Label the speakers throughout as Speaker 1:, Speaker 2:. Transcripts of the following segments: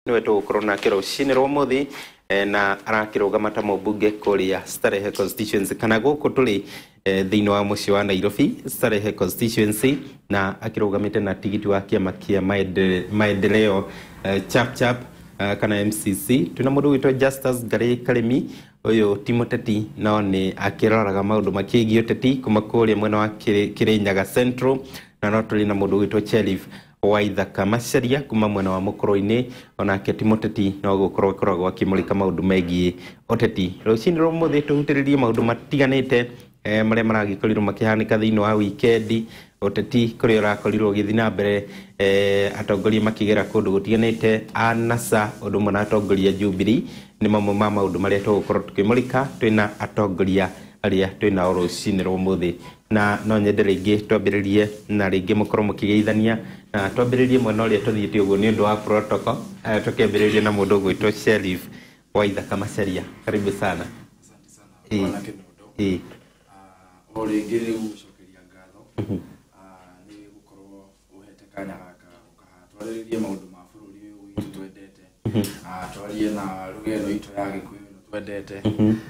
Speaker 1: niwe tugukorwo nake rucini rwa muthi na arakirugama ta mubunge kuria Starehe constituency kana guku tuli thiini wa muci wa Nairobi Starehe constituency na akirugamite na tigiti wa kiama kia maendeleo chap kana MCC tuna mundu witwa Justus Ngari Karimi uyu Timoteti no ni akiroraga maundu makigi uteti kuma kuria mwena wa Kirinyaga Central na no tuli na mundu witwa Cherif Waithaka Macharia kuma mwena wa Mukuru-ini onake Timoteti no gukorwo akimulika maundu megie uteti rucini rwa muthi tuhutiririe maundu matiganite maria maragikorirwo makihanika thiini wa weekend uteti kuri urakorirwo githina mbere atongoria makigera kundu gutiganite anasa undu mona atongoria Jubilee ni mamwe ma maundu maria tugukorwo tukimulika twina atongoria aria twina rucini rwa muthi na no nyende ringi twambiririe na ringi mukorwo mukigeithania na twambiririe mwena uria tuthiite uguo ni undu wa protocol tukiambiririe na mundu gwitwo Cherif Waithaka Macharia karibu sana.
Speaker 2: Asante sana bwana Kenodo. Oringi riu gucokeria ngatho ni gukorwo uhete kanya gaka ukahatwariririe maundu ma bururi uyu witu twendete twarie na rugendo itu ya Gikuyu twendete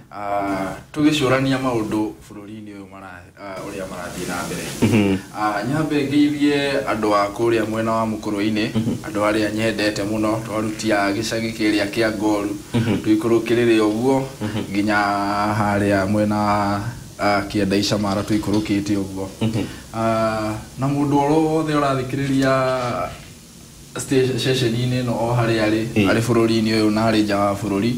Speaker 2: tugicurania maundu bururi-ini uyu uria marathii na mbere nyambe ngeithie andu a kuria mwena wa Mukuru-ini andu aria nyendete muno twarutia gicagi kiria kia Ngoru tuikurukirire uguo nginya haria mwena kienda Icamara tuikurukite uguo na mundu wothe urathikiriria station-ini no o haria ari bururi-ini uyu na ari nja wa bururi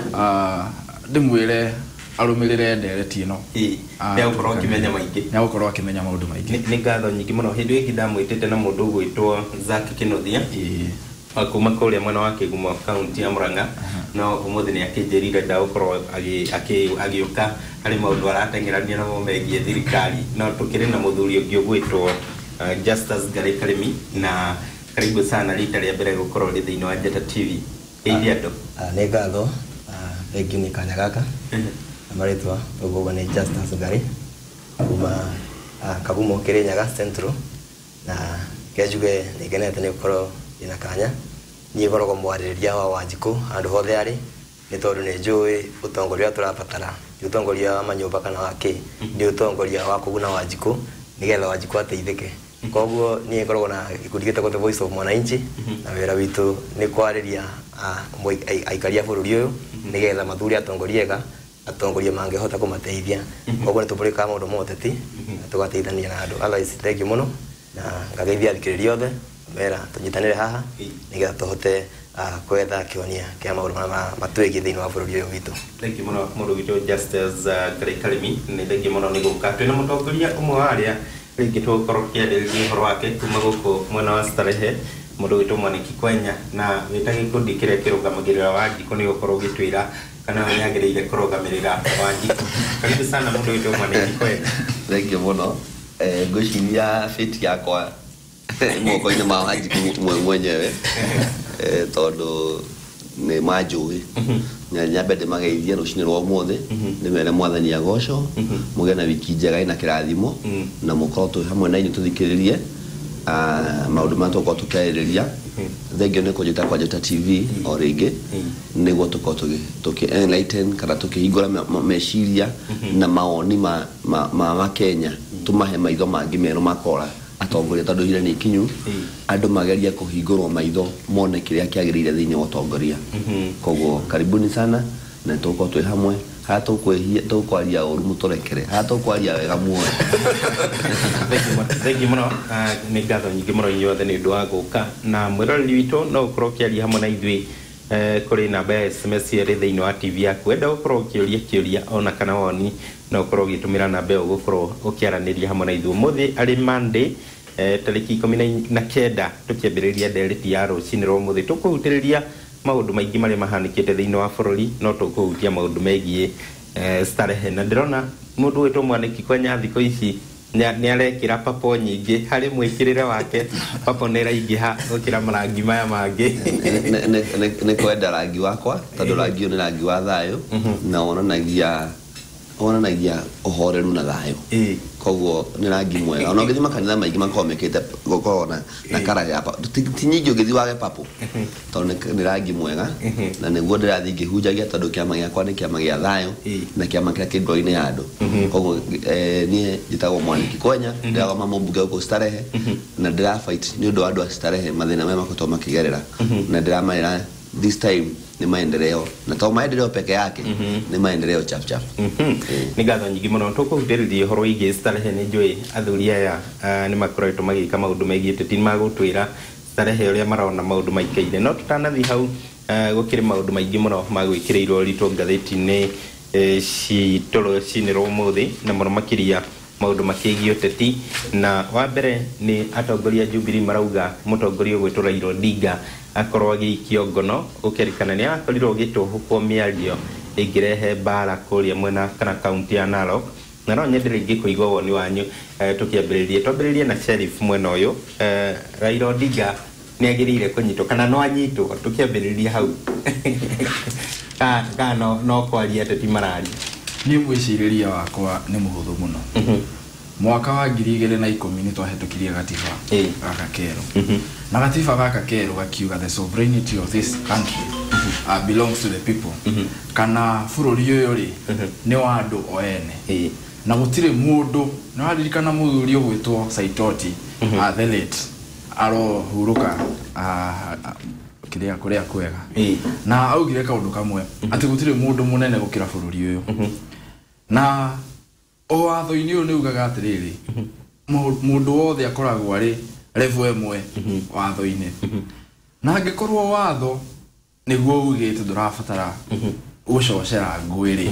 Speaker 2: ndimwire arumirire ndereti ino
Speaker 1: gukorwo akimenya maingi
Speaker 2: na gukorwo akimenya maundu maingi
Speaker 1: ni ngatho nyingi muno hindi ingi ndamwitite na mundu gwitwo Zack Kinothia kuma kuria mwena wa Kigumo county ya Murang'a no umuthi ni akinjirire ndagukorwo agiuka ari maundu aratengerania na megie thirikari no tukiri na muthuri ungi gwitwo Justus Ngari Karimi na karibu sana rita ria mbere gukorwo ri thiini wa Njata TV indi andu
Speaker 3: ni ngatho thank you ni kanya gaka amaritwa uguo ni Justus Ngari kuma Kagumo Kirinyaga Central na kejuge ni genete ni gukorwo ina kanya ni gorogo mwariria wa Wanjiku andu hothe ari ni tondu ni njui utongoria turabatara utongoria wa manyumba kana wake ni utongoria wa kuguna Wanjiku nigetha Wanjiku ateithike koguo ni gorogo na ikudigite ko the voice of mwananchi na wera witu ni kwariria aikaria bururi uyu nigetha mathuri atongoriega atongoria mangehota kumateithia koguo ni tupurika maundu moteti tugateithania na andu otherwise thank you muno na ngageithia thikiriria othe mera tunyitanire haha nigetha tuhote kwetha kionia kia maundu matwegi thiini wa bururi uyu witu.
Speaker 1: Thank you muno mundu witu Justus Ngari Karimi ni thank you muno ni guka twina mutongoria umwe wa aria ringi tugukorwo kiendereria uhoro wake kuma guku mwena wa Starehe mundu witu Mwaniki Kwenya na wita gikundi kiria kirugamagirira Wanjiku ni gukorwo gitwira kana nyagirire kurugamirira Wanjiku karibu sana mundu witu Mwaniki Kwenya.
Speaker 4: Thank you muno ngwiciria fit yakwa moko-ini ma Wanjiku mwenyewe tondu ni manjui nyambe ndimageithie rucini rwa muthi ni mere mwathani agoco mugena wiki njega ina kirathimo na mukorwo tu hamwe na inyu tuthikiririe maundu matoko tukaireria thengio ni kujita kwa Njata TV o ringi niguo tukorwo tuki enlighten kana tukihingura meciria na maoni ma Kenya tumahe maitho mangi meru makora atongoria tondu hire ni kinyu andu mageria kuhingurwo maitho mone kiria kiagirire thiini wa utongoria koguo karibuni sana na tuko twi hamwe hatukwihia tukwaria uru muturekere hatukwaria wega muoyo.
Speaker 1: Thank you muno ni ngatho nyingi muno inyuothe ni undu wa guka na mwiroreri witu no ukorwo kiaria hamwe na ithui kuri namba ya SMS iri thiini wa TV yaku wenda ukorwo kiuria ona kana woni no ukorwo gitumira namba iyo gukorwo ukiaraniria hamwe na ithui muthi ari Monday tariki 19 tukiambiriria ndereti ya rucini rwa muthi tukuhutiriria maundu maingi maria mahanikite thiini wa bururi no tukuhutia maundu megie Starehe na ndirona mundu witwo Mwaniki Kwenya thiko ici ni arekira papo nyingi hari mwikirire wake papo ni raingiha gukira marangi maya mangi
Speaker 4: ne kwenda rangi wakwa tondu rangi ni rangi wa thayo na wonanagia uhoreru na thayo koguo nĩ rangi mwega ona ngĩthima kanitha maingĩ makomekete gũkorwo na kara ya ti nyingĩ ũgĩthi wage papo tondũ nĩ rangi mwega na nĩguo ndĩrathiĩ ngĩhunjagia tondũ kĩama gĩakwa nĩ kĩama gĩa thayũ na kĩama kĩrĩa kĩ ngoro-inĩ ya andũ koguo niĩ njĩtagwo Mwaniki Kwenya ndĩragoma mũmbunge gũkũ Starehe na ndĩrafight nĩ ũndũ wa andũ a Starehe mathĩna marĩa makoretwo makĩgerera na ndĩramerĩra this time ni maendeleo na to maendeleo peke yake ni maendeleo chap chap
Speaker 1: ni gatho nyingi muno tukuhutĩrithia horo igi Starehe ni njũĩ athuri aya ni makoretwo magĩka maũndũ megiĩ teti magũtwĩra Starehe ũrĩa marona maũndũ maikaire no tutanathi hau gũkĩrĩ maũndũ maingĩ muno magwĩkĩrĩirwo ritũ ngathĩti-inĩ citũrũ cinĩrwo ũmũthĩ na mũno makĩria maũndũ makĩgiĩ ũteti na wa mbere ni atongoria Jubilee marauga mũtongoria ũgwĩtwo Raila Odinga akorwo agĩikio ngono ũkĩrĩkana nĩ akorirwo gĩtũhũkwo mĩario ĩngĩrehe mbara kũrĩa mwena kana kaunti ya Narok na no nyende rĩngĩ kũigua woni wanyu twambĩrĩrie na sheriff mwena ũyũ Raila Odinga nĩ agĩrĩire kũnyitwo kana no anyitwo tũkĩambĩrĩria hau no kwaria ateti marari
Speaker 2: niĩ mwĩcirĩria wakwa nĩ mũhũthũ mũno mwaka wa 2010 nĩ twahĩtũkirie gatiba gaka kerũ na gatiba gaka kerũ gakiuga the sovereignty of this country belongs to the people kana bũrũri ũyũ rĩ nĩ wa andũ o ene na gũtirĩ mũndũ nĩ waririkana mũthuri ũgwĩtwo Saitoti the late arohurũka kũrĩa kwega na augire kaũndũ kamwe atĩ gũtirĩ mũndũ mũnene gũkĩra bũrũri ũyũ na o watho-inĩ ũyũ nĩ ugaga atĩrĩrĩ mũndũ wothe akoragwo arĩ level ĩmwe watho-inĩ na angĩkorwo watho nĩguo ugĩte ndũrabatara gũcocera ngũĩ-rĩ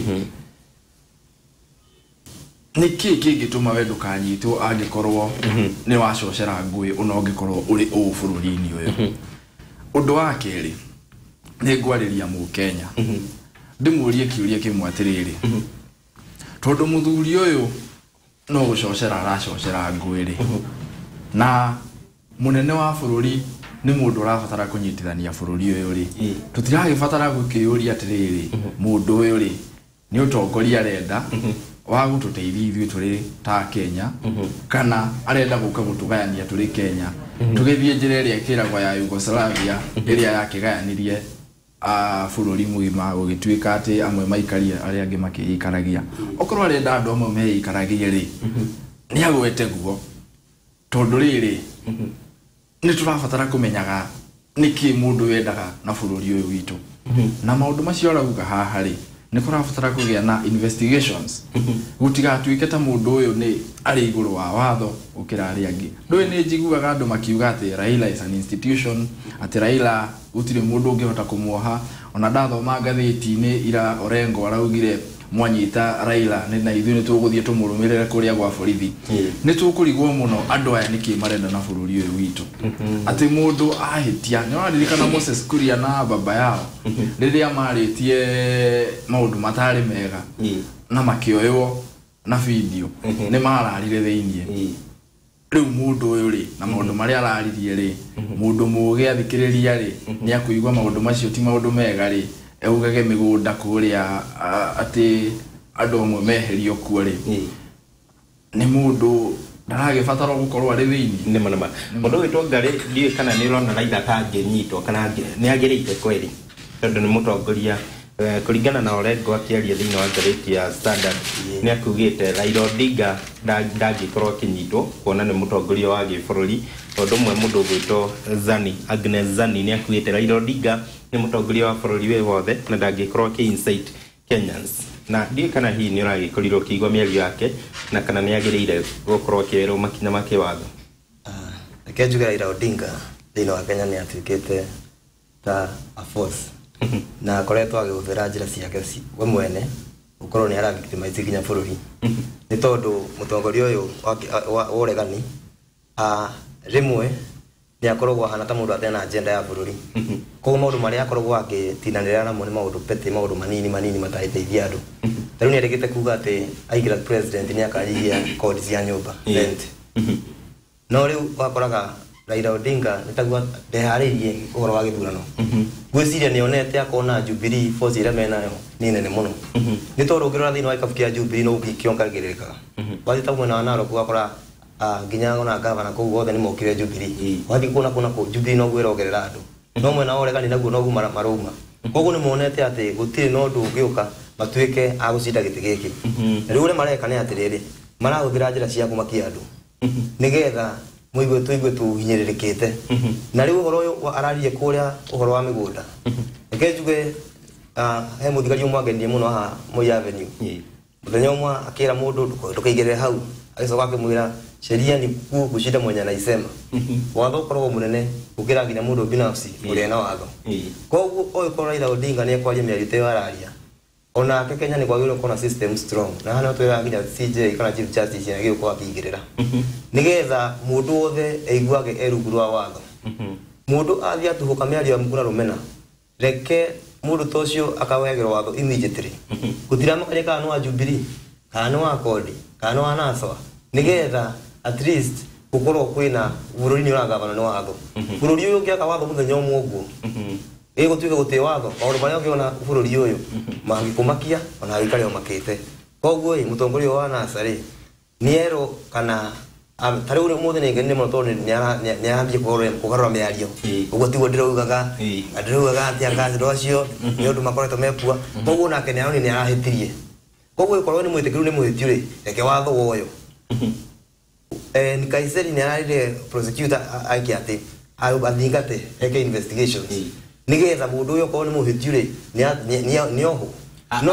Speaker 2: nĩkĩ kĩngĩtũma we ndũkanyitwo angĩkorwo nĩ wacocera ngũĩ ona ũngĩkorwo ũrĩ ũũ bũrũri-inĩ ũyũ ũndũ wa kerĩ nĩ ngwarĩria Mũkenya ndĩmũrie kĩũria kĩmwe atĩrĩrĩ tondũ mũthuri ũyũ no gũcocera aracocera ngũĩ-rĩ na mũnene wa bũrũri nĩ mũndũ ũrabatara kũnyitithania bũrũri ũyũ-rĩ tũtiragĩbatara gũkĩũria atĩrĩrĩ mũndũ ũyũ-rĩ nĩ ũtongoria arenda wa gũtũteithia ithuĩ tũrĩ ta Kenya kana arenda gũka gũtũgayania tũrĩ Kenya tũgĩthiĩ njĩra ĩrĩa ĩkĩragwo ya Yugoslavia ĩrĩa yakĩgayanirie bũrũri mũgima gũgĩtuĩka atĩ amwe maikaria arĩa angĩ makĩikaragia okorwo arenda andũ amwe meikaragie-rĩ nĩ agwete guo tondũ rĩrĩ nĩ tũrabatara kũmenyaga nĩkĩ mũndũ wendaga na bũrũri ũyũ witũ na maũndũ macio arauga haha-rĩ nĩ kũrabatara kũgĩa na investigations gũtigatuĩke ta mũndũ ũyũ nĩ arĩ igũrũ wa watho gũkĩra arĩa angĩ ndũĩ nĩ njiguaga andũ makiuga atĩ Raila is an institution atĩ Raila gũtirĩ mũndũ ũngĩhota kũmuoha ona ndathoma ngathĩti-inĩ ira Orengo araugire mwanyita Raila na ithuĩ nĩ tũgũthiĩ tũmũrũmĩrĩre kũrĩa gwa borithi nĩ tũkũrigwo mũno andũ aya nĩkĩ marenda na bũrũri ũyũ witũ atĩ mũndũ ahĩtia nĩ waririkana Moses Kuria na baba yao rĩrĩa marĩtie maũndũ matarĩ mega na makĩoywo na video nĩ mararire thĩinĩ rĩu mũndũ ũyũ-rĩ na maũndũ marĩa araririe-rĩ mũndũ mũgĩ athikĩrĩria-rĩ nĩ akũigua maũndũ macio ti maũndũ mega-rĩ eugage mĩgũnda kũrĩa atĩ andũ amwe meherio kuo-rĩ nĩ mũndũ ndaragĩbatara gũkorwo arĩ thĩinĩ
Speaker 1: nĩ manama mũndũ wĩtwo Ngarĩ ndiũĩ kana nĩ ũrona Raila tangĩnyitwo kana nĩ agĩrĩire kweri tondũ nĩ mũtongoria kũringana na Orengo akĩaria thĩinĩ wa ngathĩti ya Standard nĩ akugĩte Raila Odinga ndangĩkorwo akĩnyitwo kuona nĩ mũtongoria wa gĩbũrũri tondũ ũmwe mũndũ ũgwĩtwo Agnes Zani nĩ akugĩte Raila Odinga nĩ mũtongoria wa bũrũri wĩ wothe na ndangĩkorwo akĩ-incite Kenyans na ndiũĩ kana hihi nĩ ũragĩkorirwo ũkĩigua mĩario yake na kana nĩ agĩrĩire gũkorwo akĩerwo makinya ma kĩwatho
Speaker 3: reke njuge Raila Odinga thĩinĩ wa Kenya nĩ atuĩkĩte ta a force na akoretwo agĩhũthĩra njĩra ciake we mwene gũkorwo nĩ aragitimize nginya bũrũri nĩ tondũ mũtongoria ũyũ wa ũregani rĩmwe nĩ akoragwo ahana ta mũndũ atena agenda ya bũrũri koguo maũndũ marĩa akoragwo agĩtinanĩrĩra namo nĩ maũndũ pete maũndũ manini matagĩteithia andũ tarĩu nĩ erĩgĩte kuga atĩ aingĩra president nĩ akanyihia kodi cia nyũmba rent no rĩu wakoraga Raila Odinga nitagwa ndeharirie uhoro wa githurano gwiciria nionete akona Jubilee force ira menayo ni nene muno ni tondu ngirora thini wa ikabukia Jubilee no gikiongagiririkaga wathi ta mwena wa Narok wakora nginya ona gavana ko gothe ni mokire Jubilee wathi kuna ko Jubilee no gwirogerera andu no mwena wa Oregani naguo no gumara maruma koguo ni monete ati gutiri no ndu ngiuka matuike agucinda giti giki riu ure mareka ni atiriri marahuthira njira cia kumakia andu nigetha muigwe tuhinyiririkite na riu uhoro uyu ararie kuria uhoro wa migunda ekejuge he muthigari umwagenie muno ha Moi Avenue muthenya umwe akira mundu ndukaigirire hau agicoka akimwira sheria ni kushida mwenye anaisema watho korwo munene ukira nginya mundu binafsi uri na watho koguo oyo ko Raila Odinga ni ekwaria miarite araria ona Kenya ni kwagiro kona system strong na hano twira nginya CJ kana chief justice ya giko akigirira nigetha mundu othe eiguage eruguru wa watho mundu athia tuhuka miario ya mkuna rumena reke mundu tocio akawegero watho immediately gutira makare kana wa Jubilee kana wa Kodi kana wa Naswa nigetha at least ukorwo kwina bururi ni uragavana no watho bururi uyu ngiaka watho muthenya umwe uguo ego tuike gutie watho maundu maria ngiona bururi uyu mangikumakia ona aikare o makite koguo mutongoria wa Nasari niero kana tare uri muthe ni ngene muno tondu ni arambie kugarura miario uguo tiguo ndirugaga ndirugaga atia ngazi rocio ni undu makoretwo mepua koguo nake ni aroni ni arahitirie koguo ikorwo ni mwitikiru ni muhitiu ri reke watho woyo ni Kaiseri ni ararire prosecutor aiki ati athingate eke investigations nigetha mundu uyu ko ni muhitiu ri ni oho no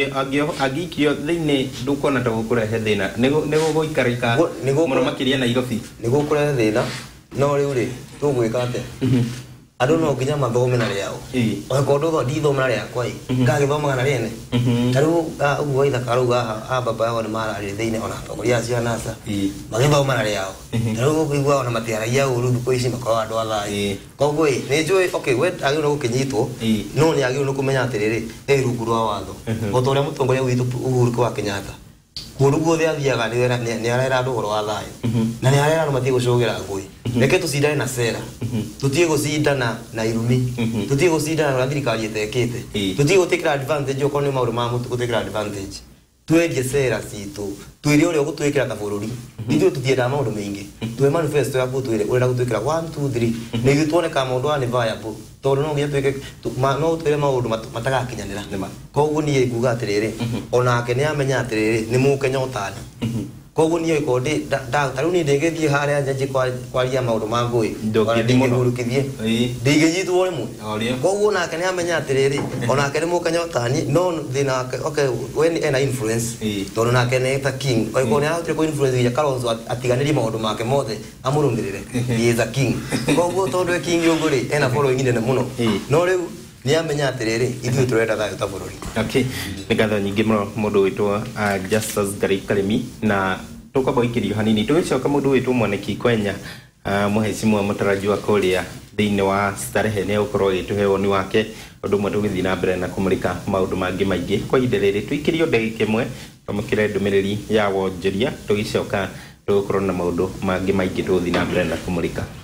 Speaker 3: agikio thini ndukona ta gukurehe thina nigo guikarika muno makiria Nairobi nigo kurehe thina no riu ri tugwika ate andu no nginya mathome na riao o ko ndo thithoma na riakwa ngagithoma na riene taru uguo itha karuga baba yao ni marari thini ona togoria cia NASA magithoma na riao taru kuigua ona matiaragia uru thuko ici makwa andu athai koguo ni njui okay we agiro gukinyitwo no ni agiro no kumenya atiriri rungu rwa watho otoria mutongoria witu Uhuru wa Kenyatta kundu guothe athiaga ni arera andu uhoro wa thayu na ni arera andu mathie gucogera ngui reke tucindane na Sera tutie gucindana na irumi tutie gucindana na thirikari etekete tutie gutikira advantage okoni mauru ma mutu gutikira advantage twerie Sera citu twire uri gutwikira ta bururi ithu tuthienda maundu maingi twe manifesto ya gutwire uri gutwikira 1 2 3 nigi tuone ka maundu ani viable tondu no ngia twike no twire maundu matagakinyanira koguo ni iguga atiriri onake ni amenya atiriri ni mukenya utani koguo ni iko ndi taru ni ndingithie haria njaji kwaria maundu ma ngui ndingithurukithie ndingithitwo rimwe koguo nake ni amenya atiriri onake ni mukenya utani no thina okay when ena influence tondu nake ni ta king oiko ni ahotire ko influence ya Kalonzo atiganiri maundu make mothe amurundirire he is a king koguo tondu king yoguri ena following nene muno no riu ni amenya atiriri ithu turenda thayo ta bururi
Speaker 1: okay nigatha nyingi muno mundu witwa Justus Ngari Karimi na tukaboikirio hanini tugicoka mundu witwa Mwaniki Kwenya muhecimu mutarajiwa kuria thiini wa Starehe ni ukorwo gituhe woni wake undu mwe tugithi na mbere na kumulika maundu mangi maingi kwa ihinda twikirio ndagika imwe tumukire ndumiriri ya wonjeria tugicoka tukorwo na maundu mangi maingi tugithi na mbere na kumulika